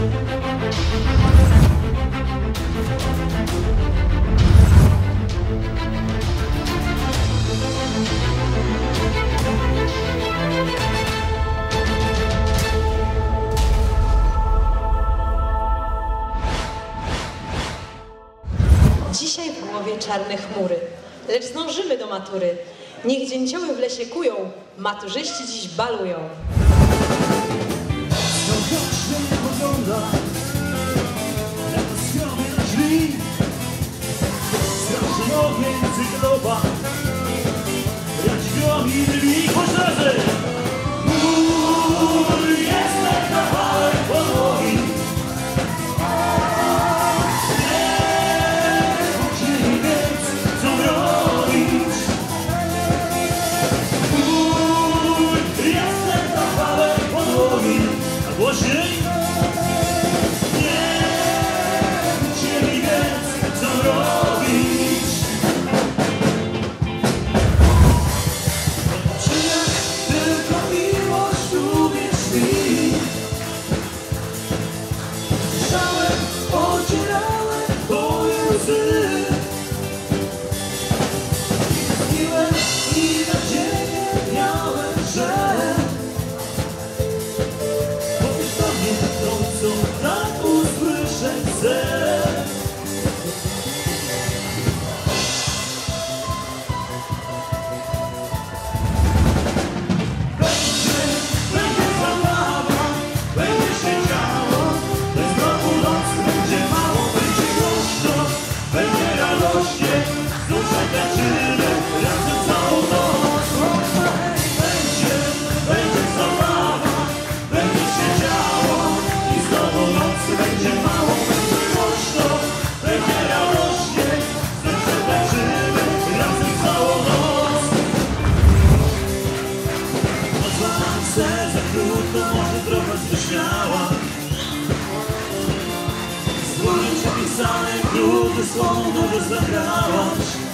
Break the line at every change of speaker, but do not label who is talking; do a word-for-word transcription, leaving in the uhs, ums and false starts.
Dzisiaj w głowie czarne chmury, lecz zdążymy do matury. Niech dzięcioły w lesie kują, maturzyści dziś balują.
Strasznie wygląda, jak to schromy na drzwi. Straszny ogień cyklopa, jak dźwigomi drzwi pożarze. Mur jest jak kawałek podłogi. Głośniej! Nie chcieli więc, co robić. Czy jak tylko miłość uwierz mi, żałem, ocierałem twoje łzy. Piłem i nadzieję miałem, że tak usłyszeć chcę. Będzie, będzie zabawa, będzie się działo, bez znowu noc będzie mało, będzie głośno, będzie radośnie, znów zatańczymy razem całą noc. Będzie, będzie zabawa, będzie się działo, będzie mało, będzie głośno, będzie radośnie, znów zatańczymy razem całą noc. Pozwalam se za krótko, może trochę zwyśmiała, złożyć opisane krótkie słowo, może zagrałaś.